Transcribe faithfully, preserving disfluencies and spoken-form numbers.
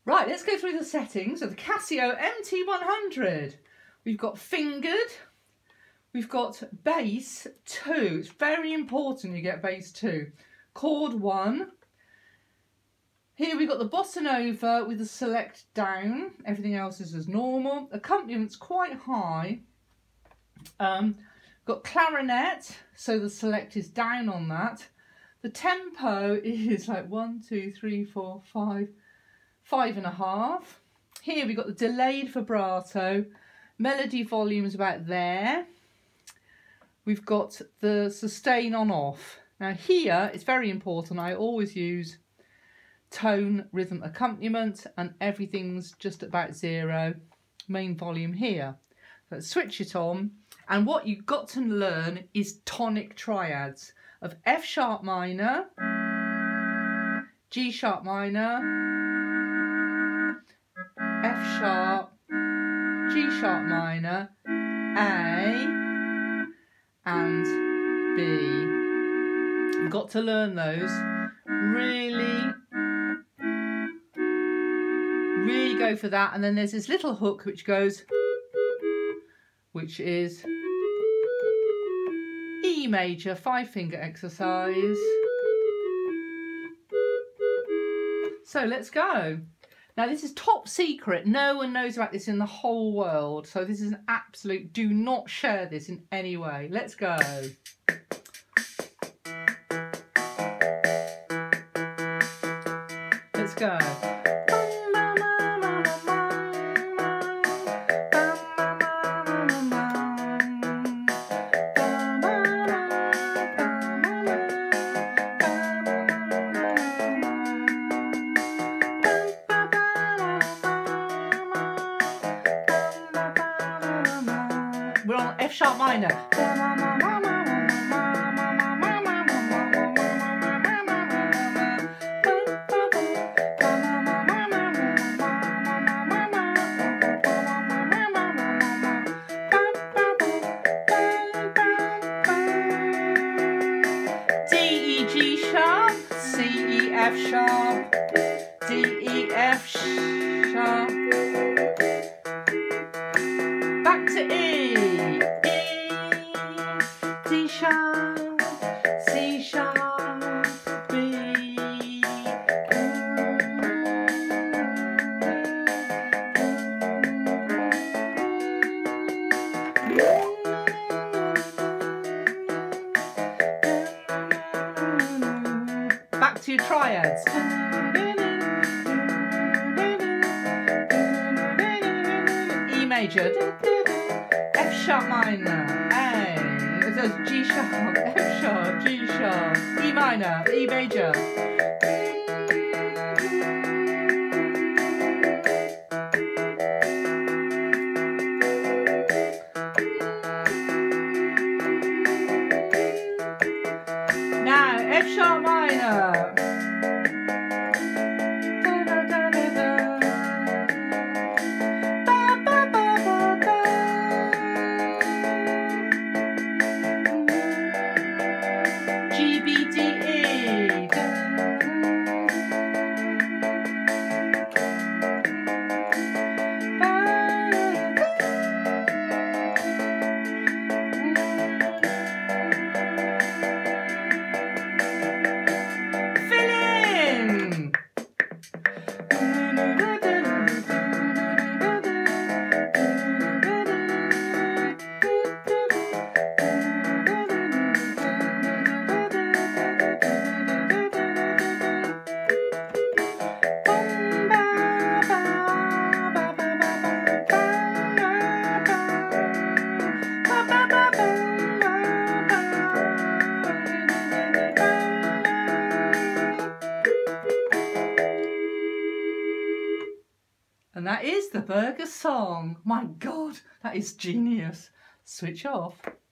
Right, let's go through the settings of the Casio M T one hundred. We've got fingered, we've got bass two. It's very important you get bass two. Chord one. Here we've got the bossa nova with the select down. Everything else is as normal. Accompaniment quite high. Um, got clarinet, so the select is down on that. The tempo is like one, two, three, four, five, five and a half. Here we've got the delayed vibrato. Melody volume is about there. We've got the sustain on off. Now here it's very important. I always use tone, rhythm, accompaniment, and everything's just about zero. Main volume here. So let's switch it on. And what you've got to learn is tonic triads of F sharp minor, G sharp minor, F sharp, G sharp minor, A and B. You've got to learn those. Really, really go for that. And then there's this little hook which goes, which is E major, five finger exercise. So let's go. Now this is top secret. No one knows about this in the whole world. So this is an absolute, do not share this in any way. Let's go. Let's go. We're on F sharp minor. D, E, G sharp, C, E, F sharp, D, E, F sharp. Back to E, E, D sharp, C sharp, B. Back to your triads. E major. F sharp minor, A, it says G sharp, F sharp, G sharp, E minor, E major. Now F sharp minor. G, B, D, E. Fill in. And that is the burger song. My God, that is genius. Switch off.